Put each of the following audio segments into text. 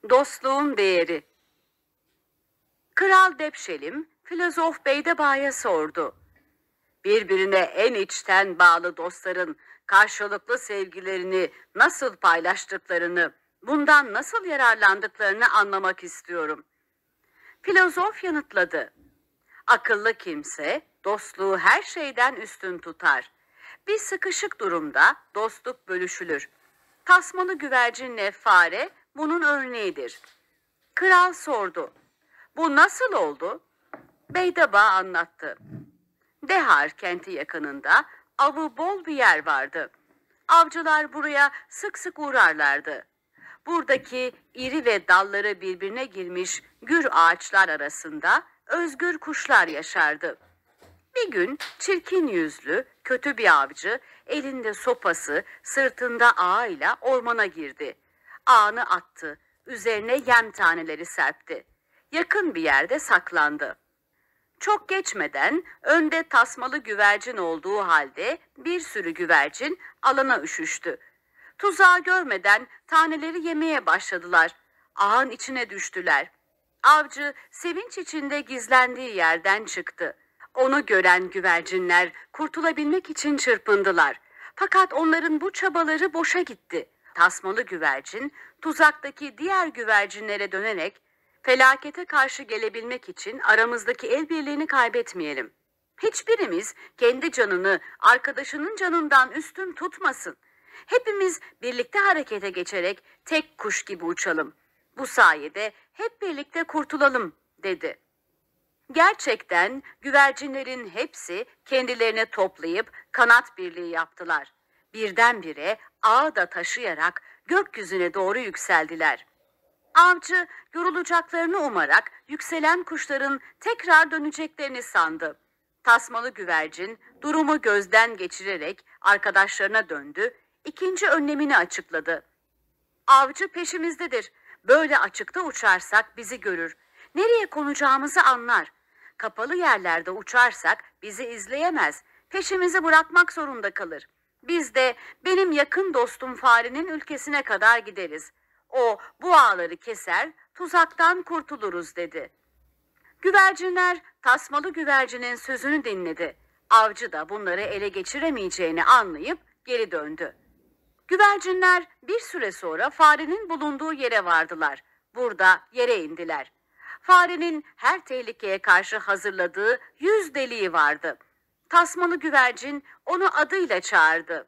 Dostluğun değeri. Kral Depşelim, filozof Beydeba'ya sordu. Birbirine en içten bağlı dostların karşılıklı sevgilerini nasıl paylaştıklarını, bundan nasıl yararlandıklarını anlamak istiyorum. Filozof yanıtladı. Akıllı kimse dostluğu her şeyden üstün tutar. Bir sıkışık durumda dostluk bölüşülür. Tasmalı güvercinle fare bunun örneğidir. Kral sordu. Bu nasıl oldu? Beydeba anlattı. Dehar kenti yakınında avı bol bir yer vardı. Avcılar buraya sık sık uğrarlardı. Buradaki iri ve dalları birbirine girmiş gür ağaçlar arasında özgür kuşlar yaşardı. Bir gün çirkin yüzlü, kötü bir avcı elinde sopası, sırtında ağıyla ormana girdi. Ağını attı, üzerine yem taneleri serpti. Yakın bir yerde saklandı. Çok geçmeden önde tasmalı güvercin olduğu halde bir sürü güvercin alana üşüştü. Tuzağı görmeden taneleri yemeye başladılar. Ağın içine düştüler. Avcı sevinç içinde gizlendiği yerden çıktı. Onu gören güvercinler kurtulabilmek için çırpındılar. Fakat onların bu çabaları boşa gitti. Tasmalı güvercin tuzaktaki diğer güvercinlere dönerek felakete karşı gelebilmek için aramızdaki el birliğini kaybetmeyelim. Hiçbirimiz kendi canını arkadaşının canından üstün tutmasın. Hepimiz birlikte harekete geçerek tek kuş gibi uçalım. Bu sayede hep birlikte kurtulalım, dedi. Gerçekten güvercinlerin hepsi kendilerini toplayıp kanat birliği yaptılar. Birdenbire ağı da taşıyarak gökyüzüne doğru yükseldiler. Avcı yorulacaklarını umarak yükselen kuşların tekrar döneceklerini sandı. Tasmalı güvercin durumu gözden geçirerek arkadaşlarına döndü, ikinci önlemini açıkladı. Avcı peşimizdedir. Böyle açıkta uçarsak bizi görür. Nereye konacağımızı anlar. Kapalı yerlerde uçarsak bizi izleyemez. Peşimizi bırakmak zorunda kalır. Biz de benim yakın dostum farenin ülkesine kadar gideriz. O bu ağları keser, tuzaktan kurtuluruz, dedi. Güvercinler tasmalı güvercinin sözünü dinledi. Avcı da bunları ele geçiremeyeceğini anlayıp geri döndü. Güvercinler bir süre sonra farenin bulunduğu yere vardılar. Burada yere indiler. Farenin her tehlikeye karşı hazırladığı 100 deliği vardı. Tasmalı güvercin onu adıyla çağırdı.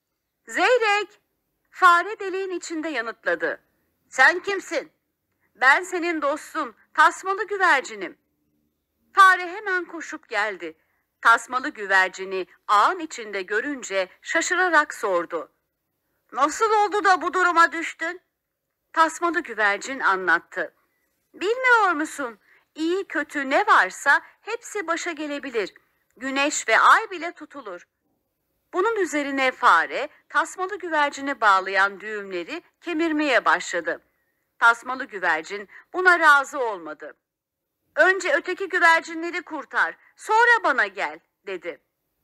Zeyrek! Fare deliğin içinde yanıtladı. Sen kimsin? Ben senin dostun, tasmalı güvercinim. Fare hemen koşup geldi. Tasmalı güvercini ağın içinde görünce şaşırarak sordu. Nasıl oldu da bu duruma düştün? Tasmalı güvercin anlattı. Bilmiyor musun? İyi kötü ne varsa hepsi başa gelebilir. Güneş ve ay bile tutulur. Bunun üzerine fare tasmalı güvercini bağlayan düğümleri kemirmeye başladı. Tasmalı güvercin buna razı olmadı. Önce öteki güvercinleri kurtar, sonra bana gel, dedi.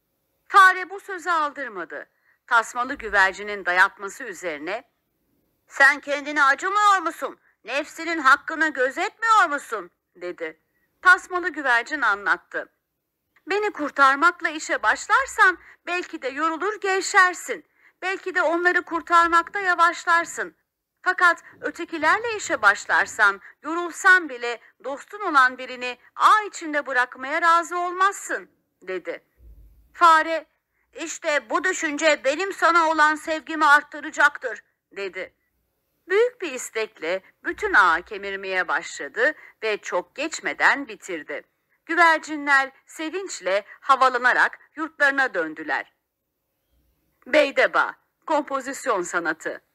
Fare bu sözü aldırmadı. Tasmalı güvercinin dayatması üzerine, sen kendine acımıyor musun? Nefsinin hakkını gözetmiyor musun? Dedi. Tasmalı güvercin anlattı. Beni kurtarmakla işe başlarsan belki de yorulur gevşersin. Belki de onları kurtarmakta yavaşlarsın. Fakat ötekilerle işe başlarsan, yorulsan bile dostun olan birini ağ içinde bırakmaya razı olmazsın, dedi. Fare, işte bu düşünce benim sana olan sevgimi arttıracaktır, dedi. Büyük bir istekle bütün ağı kemirmeye başladı ve çok geçmeden bitirdi. Güvercinler sevinçle havalanarak yurtlarına döndüler. Beydeba, kompozisyon sanatı.